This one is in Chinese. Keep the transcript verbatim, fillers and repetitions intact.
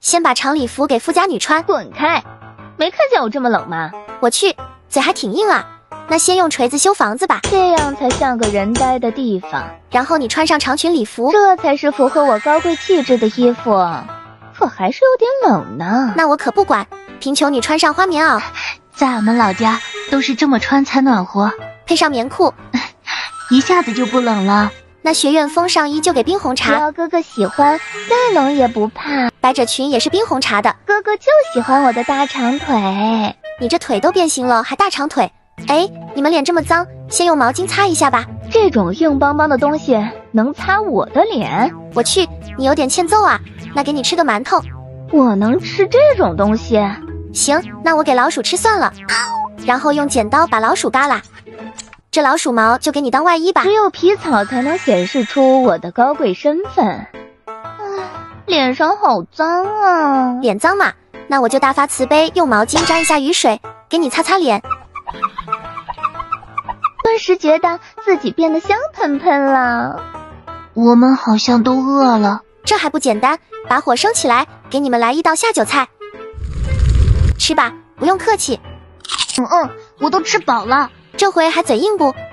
先把长礼服给富家女穿。 滚开！没看见我这么冷吗？ 我去，嘴还挺硬啊。那先用锤子修房子吧， 这样才像个人待的地方。 然后你穿上长裙礼服， 这才是符合我高贵气质的衣服。可还是有点冷呢。 那我可不管，贫穷女穿上花棉袄。 在俺们老家都是这么穿才暖和， 配上棉裤， 一下子就不冷了。 那学院风上衣就给冰红茶， 只要哥哥喜欢，再冷也不怕。 百褶裙也是冰红茶的， 哥哥就喜欢我的大长腿。 你这腿都变形了，还大长腿？哎，你们脸这么脏，先用毛巾擦一下吧。 这种硬邦邦的东西能擦我的脸？ 我去，你有点欠揍啊！那给你吃个馒头。 我能吃这种东西？ 行，那我给老鼠吃算了。然后用剪刀把老鼠嘎啦。这老鼠毛就给你当外衣吧。 只有皮草才能显示出我的高贵身份。唉，脸上好脏啊！ 脸脏嘛，那我就大发慈悲，用毛巾沾一下雨水，给你擦擦脸。 顿时觉得自己变得香喷喷了。 我们好像都饿了。 这还不简单，把火升起来，给你们来一道下酒菜。吃吧，不用客气。 嗯嗯，我都吃饱了。 这回还嘴硬不？